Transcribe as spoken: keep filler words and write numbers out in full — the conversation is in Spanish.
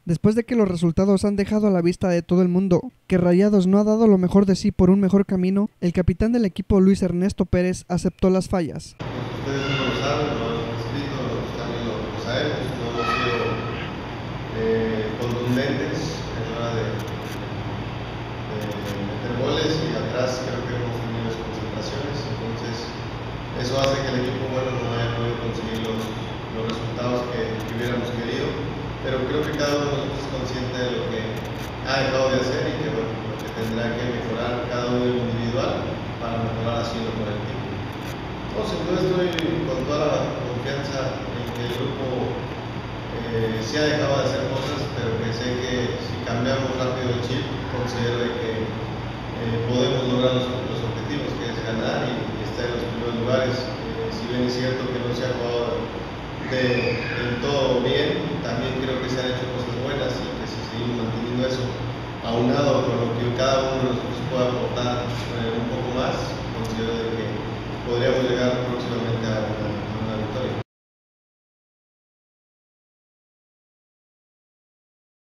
Después de que los resultados han dejado a la vista de todo el mundo que Rayados no ha dado lo mejor de sí por un mejor camino, el capitán del equipo Luis Ernesto Pérez aceptó las fallas. Ustedes no lo saben, lo hemos escrito, nosotros también lo, lo sabemos, no hemos sido eh, contundentes en la hora de, de meter goles y atrás creo que hemos tenido desconcentraciones, entonces eso hace que el equipo bueno no haya podido conseguir los, los resultados que, que hubiéramos querido, pero creo que cada uno de nosotros es consciente de lo que ha dejado de hacer y que bueno, lo que tendrá que mejorar cada uno en lo individual para mejorar haciendo por el equipo. Entonces, entonces estoy con toda la confianza en que el grupo eh, sí ha dejado de hacer cosas, pero que sé que si cambiamos rápido el chip, considero de que eh, podemos lograr los, los objetivos, que es ganar y, y estar en los primeros lugares. Eh, si bien es cierto que no se ha jugado de, del todo bien, también creo que se han hecho cosas buenas y que si seguimos manteniendo eso, aunado con lo que cada uno de nosotros pueda aportar eh, un poco más, considero de que podríamos llegar próximamente a